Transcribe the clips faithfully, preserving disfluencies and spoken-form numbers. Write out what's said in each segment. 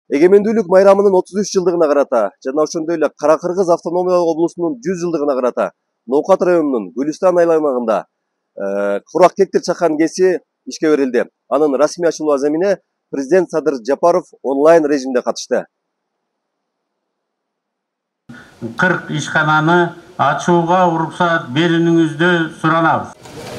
Эгемендүүлүк майрамынын отуз үч жылдыгына карата жана ошондой эле Кара Кыргыз автономиялык облусунун жүз жылдыгына карата Ноокат районунун Гүлүстан айланагында курак тектир чакан кеси ишке берилди. Анын расмий ачылуу аземине президент Садыр Жапаров онлайн режимде катышты. кырк ишкананы ачууга уруксат берүүңүздү суранабыз.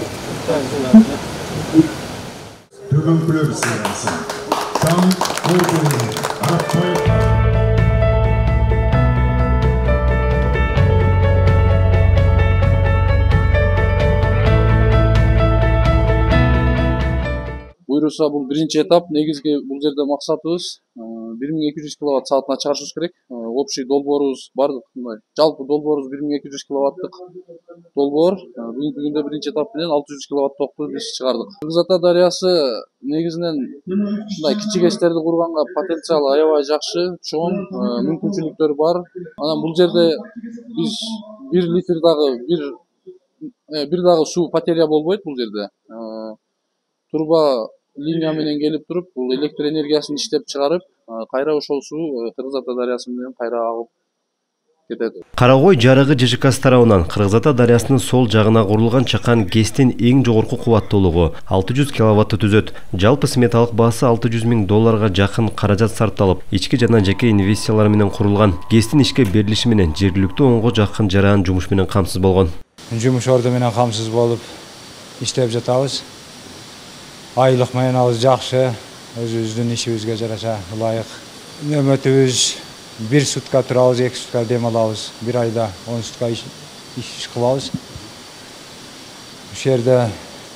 Буйруса бул биринчи этап. Негизги бул жерде максатыбыз бир миң эки жүз киловатт саатына чыгарышыбыз керек. Общий долбоорубуз бардык мындай. Жалпы долбоорубуз бир миң эки жүз киловаттык долбоор. Бүгүнкү күндө биринчи этап менен алты жүз киловатт токту биз чыгардык. Кыргыз Ата дарыясы негизинен мындай кичи гэстерди курганга потенциалы аябай жакшы, чоң, мүмкүнчүлүктөрү бар. Анан бул жерде биз бир литр дагы бир бир дагы суу потеря болбойт бул жерде. Турба линия менен келип туруп, бул электр энергиясын иштеп чыгарып, кайра ошол суу Кыргыз Ата дарыясы менен кайра агып кетет. Карагой жарыгы ЖКС тарабынан Кыргыз Ата дарыясынын сол жагына курулган чакан ГЭСтин эң жогорку кубаттуулугу алты жүз киловаттты түзөт. Жалпы сметалык баасы алты жүз миң долларга жакын каражат сарпталып, ички жана жеке инвестициялар менен курулган. ГЭСтин ишке берилиши менен жергиликтүү онго жакын жаран жумуш менен камсыз болгон. Жумуш орду менен камсыз болуп иштеп жатабыз. Айлык маянабыз жакшы, өзүбүздүн ишибизге жараша ылайык. Нөмөтүбүз бир сутка турабыз, эки сутка дем алабыз. Бир айда он сутка иш кылабыз. Ушул жерде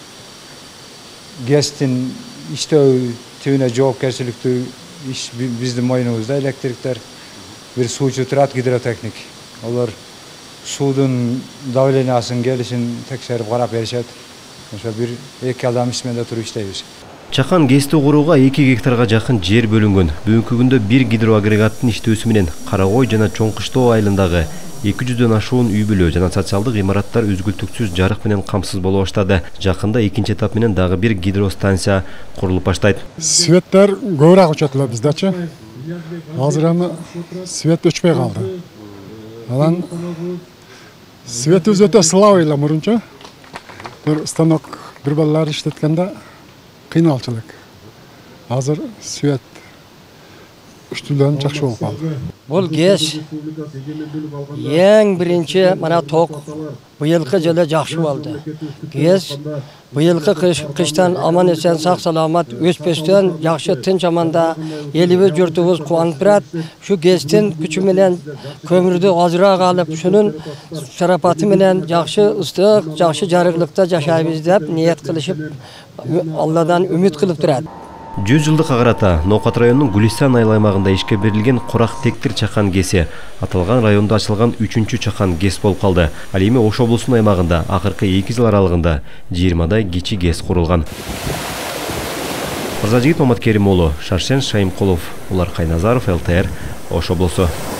ГЭСтин иштөө түбүнө жоопкерчиликтүү иш биздин мойнубузда. Электриктер бир суучу турат, гидротехник. Олар суудун давлениясын, келишин текшерип карап беришет. Ошо бир эки адам ишменде туруп иштейбиз. Чакан ГЭСти курууга эки гектарга жакын жер бөлүнгөн. Бүгүнкү күндө бир гидроагрегаттын иштөөсү менен Карагой жана Чоң Кыштоо айылындагы эки жүздөн ашуун үй бүлө жана социалдык имараттар үзгүлтүксүз жарык менен камсыз боло баштады. Жакында экинчи этап менен дагы бир гидростанция курулуп баштайт. Светтер көбүрөөк өчөтүлөт биздечи. Азыр эми свет өчпөй калды. Анан светибиз өтө слабый эле мурунча. Bir станок bir балалар иштеткенде кыйналчылык. Азыр свет үчтүлөн жакшы болуп калды. Бул ГЭС эң биринчи мана ток быйылкы жылы жакшы болду. ГЭС быйылкы кыштан аман эсен сак саламат өспөстөн жакшы тынч аманда элибиз журтубуз кубанып турат. Şu ГЭСтин күчү менен көмүрдү азыраак алып, шунун шарапаты менен жакшы ыстык, жакшы жарыклыкта жашайбыз деп ниет кылышып, Алладан үмүт кылып турат. жүз жылдыкка карата Ноокат районунун Гүлүстан айыл аймагында ишке берилген курак тектир чакан ГЭСи аталган районда ачылган үчүнчү чакан ГЭС болуп калды. Ал эми Ош облусунун аймагында акыркы эки жыл аралыгында жыйырмадай кичи ГЭС курулган. Мырзажигит Маматкерим уулу, Шаршен Шайымкулов, Улар Кайназаров, эл тэ эр, Ош облусу.